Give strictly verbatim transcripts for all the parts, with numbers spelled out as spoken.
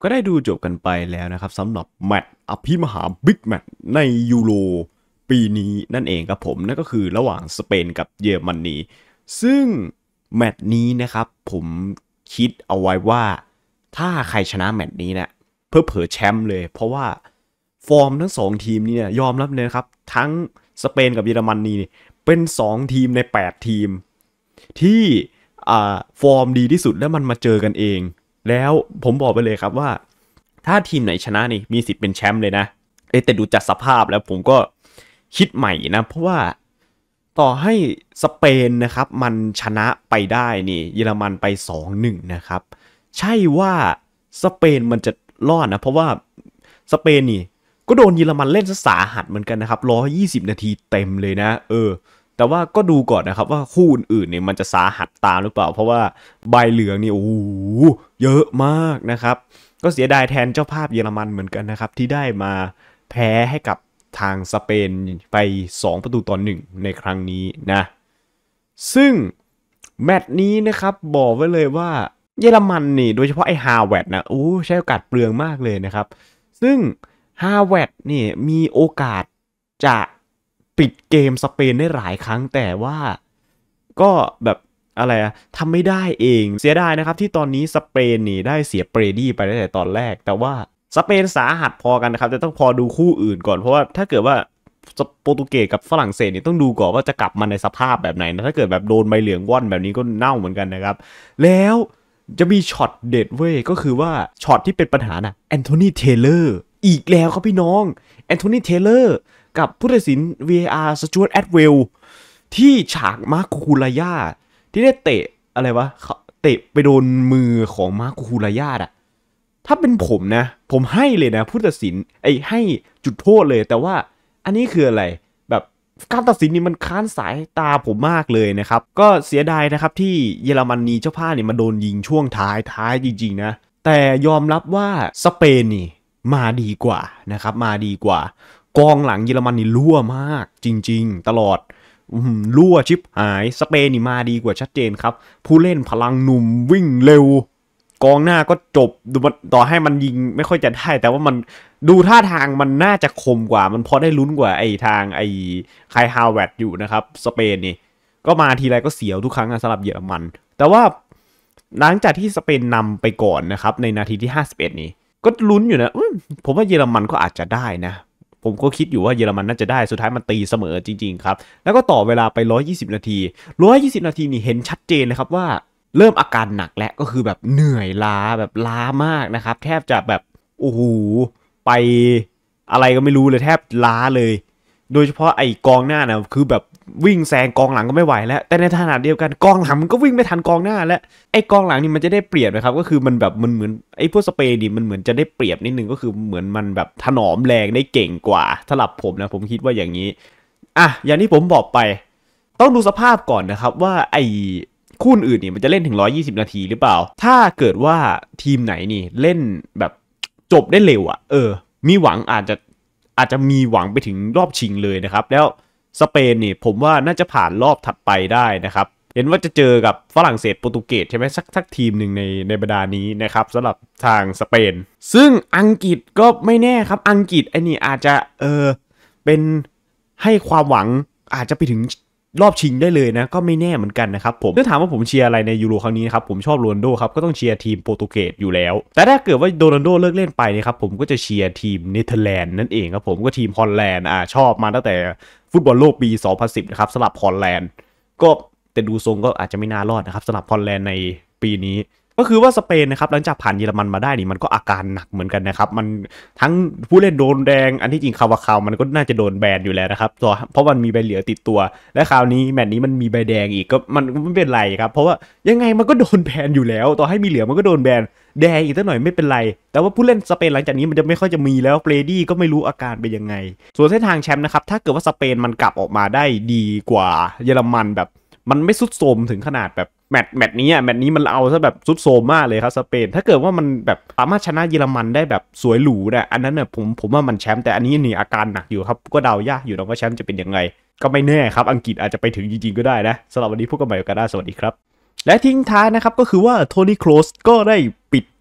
ก็ได้ดูจบกันไปแล้วนะครับสำหรับแมตช์อภิมหาบิ๊กแมตช์ในยูโรปีนี้นั่นเองครับผมนั่นก็คือระหว่างสเปนกับเยอรมนีซึ่งแมตช์นี้นะครับผมคิดเอาไว้ว่าถ้าใครชนะแมตช์นี้เนี่ยเพื่อเผยแชมป์เลยเพราะว่าฟอร์มทั้งสองทีมนี่เนี่ยยอมรับเลยครับทั้งสเปนกับเยอรมนีเป็นสองทีมในแปดทีมที่อ่าฟอร์มดีที่สุดแล้วมันมาเจอกันเองแล้วผมบอกไปเลยครับว่าถ้าทีมไหนชนะนี่มีสิทธิ์เป็นแชมป์เลยนะเอ้แต่ดูจากสภาพแล้วผมก็คิดใหม่นะเพราะว่าต่อให้สเปนนะครับมันชนะไปได้นี่เยอรมันไป สองหนึ่ง นะครับใช่ว่าสเปนมันจะรอดนะเพราะว่าสเปนนี่ก็โดนเยอรมันเล่นซะสาหัสเหมือนกันนะครับหนึ่งร้อยยี่สิบนาทีเต็มเลยนะเออแต่ว่าก็ดูก่อนนะครับว่าคู่อื่นๆเนี่ยมันจะสาหัสตามหรือเปล่าเพราะว่าใบเหลืองนี่โอ้โหเยอะมากนะครับก็เสียดายแทนเจ้าภาพเยอรมันเหมือนกันนะครับที่ได้มาแพ้ให้กับทางสเปนไปสองประตูต่อหนึ่งในครั้งนี้นะซึ่งแมตช์นี้นะครับบอกไว้เลยว่าเยอรมันนี่โดยเฉพาะไอ้ฮาเวิร์ดนะโอ้ใช้โอกาสเปลืองมากเลยนะครับซึ่งฮาเวิร์ดนี่มีโอกาสจะปิดเกมสเปนได้หลายครั้งแต่ว่าก็แบบอะไรอะทำไม่ได้เองเสียดายนะครับที่ตอนนี้สเปนนี่ได้เสียเปรดี้ไปตั้งแต่ตอนแรกแต่ว่าสเปนสาหัสพอกันนะครับจะต้องพอดูคู่อื่นก่อนเพราะว่าถ้าเกิดว่าโปรตุเกสกับฝรั่งเศสนี่ต้องดูก่อนว่าจะกลับมาในสภาพแบบไหนนะถ้าเกิดแบบโดนใบเหลืองว่อนแบบนี้ก็เน่าเหมือนกันนะครับแล้วจะมีช็อตเด็ดเว้ยก็คือว่าช็อตที่เป็นปัญหาน่ะแอนโทนีเทเลอร์อีกแล้วครับพี่น้องแอนโทนีเทเลอร์กับผู้ตัดสิน วี เอ อาร์ สจ๊วต แอดเวลที่ฉากมาร์คคูลายาที่ได้เตะอะไรวะเตะไปโดนมือของมาร์คคูลายาอะถ้าเป็นผมนะผมให้เลยนะผู้ตัดสินไอ้ให้จุดโทษเลยแต่ว่าอันนี้คืออะไรแบบการตัดสินนี่มันค้านสายตาผมมากเลยนะครับก็เสียดายนะครับที่เยอรมนีเจ้าภาพนี่มาโดนยิงช่วงท้ายท้ายจริงๆนะแต่ยอมรับว่าสเปนนี่มาดีกว่านะครับมาดีกว่ากองหลังเยอรมันนี่รั่วมากจริงๆตลอดรั่วชิบหายสเปนนี่มาดีกว่าชัดเจนครับผู้เล่นพลังหนุ่มวิ่งเร็วกองหน้าก็จบดูต่อให้มันยิงไม่ค่อยจะได้แต่ว่ามันดูท่าทางมันน่าจะคมกว่ามันพอได้ลุ้นกว่าไอ้ทางไอ้ไคลฮาวเวิร์ดอยู่นะครับสเปนนี่ก็มาทีไรก็เสียวทุกครั้งสำหรับเยอรมันแต่ว่าหลังจากที่สเปนนำไปก่อนนะครับในนาทีที่ห้าสิบเอ็ดนี้ก็ลุ้นอยู่นะผมว่าเยอรมันก็อาจจะได้นะผมก็คิดอยู่ว่าเยอรมันน่าจะได้สุดท้ายมันตีเสมอจริงๆครับแล้วก็ต่อเวลาไปหนึ่งร้อยยี่สิบนาทีหนึ่งร้อยยี่สิบนาทีนี่เห็นชัดเจนนะครับว่าเริ่มอาการหนักแล้วก็คือแบบเหนื่อยล้าแบบล้ามากนะครับแทบจะแบบโอ้โหไปอะไรก็ไม่รู้เลยแทบล้าเลยโดยเฉพาะไอ้กองหน้านะคือแบบวิ่งแซงกองหลังก็ไม่ไหวแล้วแต่ในขณะเดียวกันกองหลังมันก็วิ่งไม่ทันกองหน้าแล้วไอ้กองหลังนี่มันจะได้เปรียบนะครับก็คือมันแบบมันเหมือนไอ้พวกสเปนดิมันเหมือนจะได้เปรียบนิดนึงก็คือเหมือนมันแบบถนอมแรงได้เก่งกว่าสำหรับผมนะผมคิดว่าอย่างนี้อ่ะอย่างที่ผมบอกไปต้องดูสภาพก่อนนะครับว่าไอ้คู่อื่นนี่มันจะเล่นถึงหนึ่งร้อยยี่สิบนาทีหรือเปล่าถ้าเกิดว่าทีมไหนนี่เล่นแบบจบได้เร็วอ่ะเออมีหวังอาจจะอาจจะมีหวังไปถึงรอบชิงเลยนะครับแล้วสเปนนี่ผมว่าน่าจะผ่านรอบถัดไปได้นะครับเห็นว่าจะเจอกับฝรั่งเศสโปรตุเกสใช่ไหมสักสักทีมหนึ่งในในบรรดานี้นะครับสำหรับทางสเปนซึ่งอังกฤษก็ไม่แน่ครับอังกฤษไอ้นี่อาจจะเออเป็นให้ความหวังอาจจะไปถึงรอบชิงได้เลยนะก็ไม่แน่เหมือนกันนะครับผมถ้าถามว่าผมเชียร์อะไรในยูโรครั้งนี้นะครับผมชอบโรนัลโดครับก็ต้องเชียร์ทีมโปรตุเกสอยู่แล้วแต่ถ้าเกิดว่าโรนัลโดเลิกเล่นไปนะครับผมก็จะเชียร์ทีมเนเธอร์แลนด์นั่นเองครับผมก็ทีมฮอลแลนด์อ่าชอบมาตั้งแต่ฟุตบอลโลกปีสองพันสิบนะครับสำหรับฮอลแลนด์ก็แต่ดูทรงก็อาจจะไม่น่ารอดนะครับสำหรับฮอลแลนด์ในปีนี้ก็คือว่าสเปนนะครับหลังจากผ่านเยอรมันมาได้นี่มันก็อาการหนักเหมือนกันนะครับมันทั้งผู้เล่นโดนแดงอันที่จริงคาวาคาวมันก็น่าจะโดนแบนอยู่แล้วนะครับเพราะมันมีใบเหลืองติดตัวและคราวนี้แมตช์นี้มันมีใบแดงอีกก็มันไม่เป็นไรครับเพราะว่ายังไงมันก็โดนแบนอยู่แล้วต่อให้มีเหลืองมันก็โดนแบนแดงอีกสักหน่อยไม่เป็นไรแต่ว่าผู้เล่นสเปนหลังจากนี้มันจะไม่ค่อยจะมีแล้วเฟรดี้ก็ไม่รู้อาการเป็นยังไงส่วนเส้นทางแชมป์นะครับถ้าเกิดว่าสเปนมันกลับออกมาได้ดีกว่าเยอรมันแบบมันไม่สุดโทรมถึงขนาดแบบแมตช์แมตช์นี้อ่ะแมตช์นี้มันเอาซะแบบสุดโทรมมากเลยครับสเปนถ้าเกิดว่ามันแบบสามารถชนะเยอรมันได้แบบสวยหรูเนี่ยอันนั้นเนี่ยผมผมว่ามันแชมป์แต่อันนี้นี่อาการหนักอยู่ครับก็เดายากอยู่นะว่าแชมป์จะเป็นยังไงก็ไม่แน่ครับอังกฤษอาจจะไปถึงจริงๆก็ได้นะสำหรับวันนี้พวกกันใหม่กันได้สวัสดีครับและทิ้งท้ายนะครับก็คือว่าโทนี่โครสก็ได้ปิด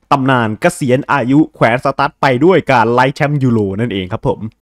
ตำนานเกษียณอายุแขวนสตั๊ดไปด้วยการไล่แชมป์ยูโรนั่นเองครับผม